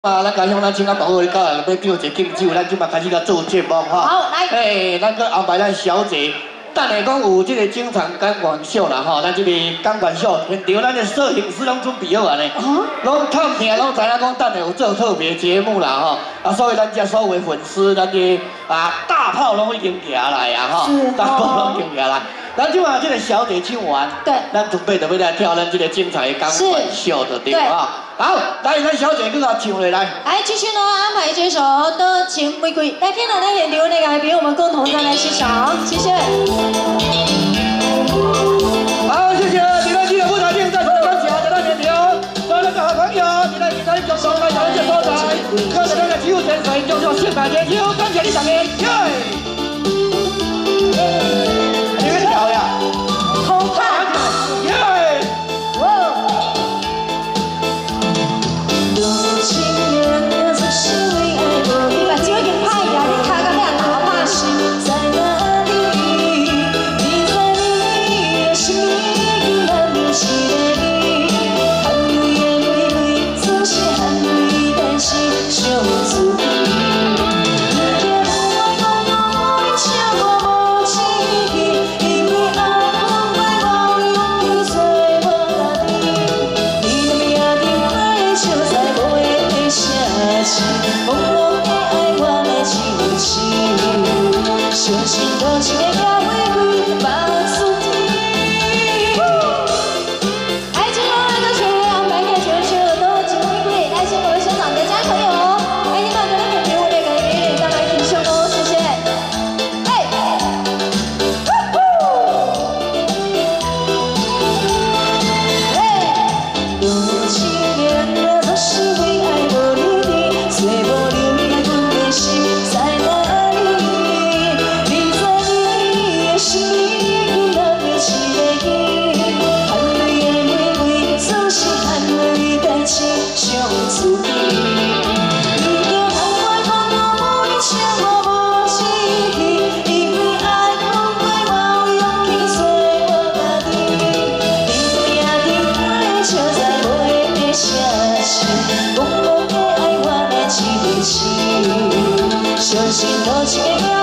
啊，咱家乡咱请咱保护教育要叫一个敬酒，咱即马开始甲做节目哈。 好，来。 咱搁安排咱小姐，等下讲有即个精彩感官秀啦吼，咱即个感官秀现场咱的摄影师拢准备好啊呢，拢探听拢知影讲等下有做特别节目啦吼，啊，所以咱遮所有的粉丝，咱的大炮拢已经行来啊吼，大炮拢已经行来。 咱即马即个小姐唱完， 对， 咱准备就要来跳咱即个精彩的感官秀的对啊。好，来，咱小姐跟我唱落来。 来，继续呢安排这首《多情玫瑰》，来看到那现场那个来宾，我们共同再来欣赏，谢谢。 好，谢谢。你们记得舞台定在场的观众，在咱现场，所有的好朋友，你来现场共同来感谢所在，看着咱的手前水，叫做现场接球，感谢你大家，耶！ 相信多情的